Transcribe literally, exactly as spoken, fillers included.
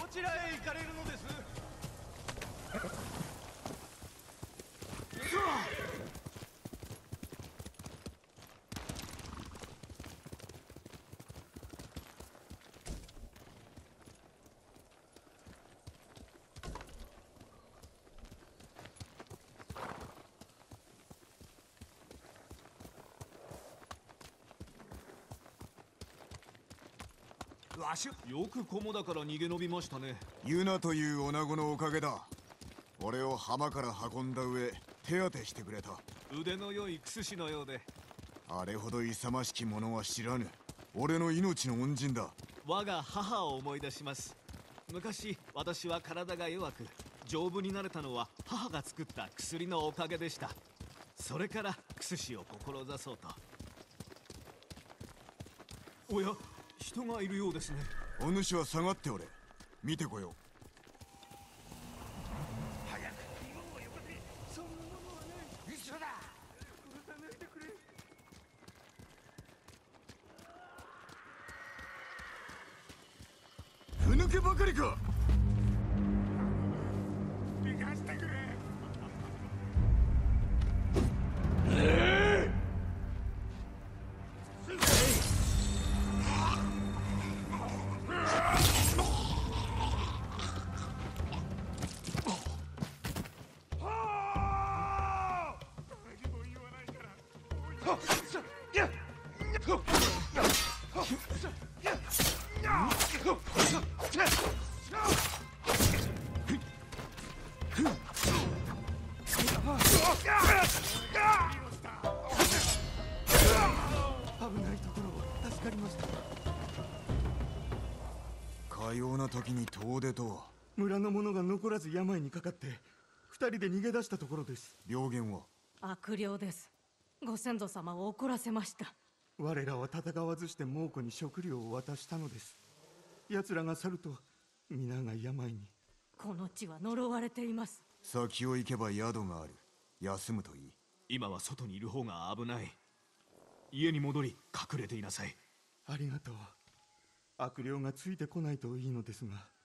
ちらへ行かれるのです？わし、よくコモだから逃げ延びましたね。 ユナという女子のおかげだ。俺を浜から運んだ上、手当てしてくれた。 腕の良いクスシのようで。 あれほど勇ましき者は知らぬ。俺の命の恩人だ。 我が母を思い出します。昔私は体が弱く丈夫になれたのは母が作った薬のおかげでした。それからクスシを志そうと。おや、人がいるようですね。 お主は下がっておれ。見てこよう。 早く芋をよこせ。そんなものはない。嘘だ。殺さないでくれ。 ふぬけばかりか。 逃がしてくれ。危ないところを助かりました。 かような時に遠出とは。 村の者が残らず病にかかって二人で逃げ出したところです。 病原は？ 悪霊です。ご先祖様を怒らせました。 我らは戦わずして猛虎に食料を渡したのです。奴らが去ると皆が病に。 この地は呪われています。 先を行けば宿がある。休むといい。 今は外にいる方が危ない。家に戻り隠れていなさい。ありがとう。悪霊がついてこないといいのですが。